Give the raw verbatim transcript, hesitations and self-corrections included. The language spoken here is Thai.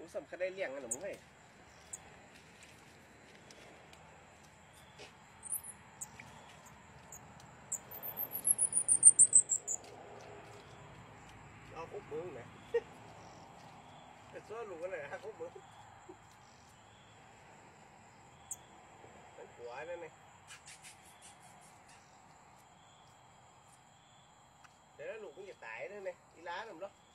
อู้สำคัญได้เลี้ยงกันหรือมึงเฮ้ยเอาคุบมึงนะแต่ส่วนลูกกันเลยฮะคุบมึงเป็นหัวนั่นนี่เดี๋ยวลูกมันจะตายนั่นนี่อีล้าหนุ่มเนาะ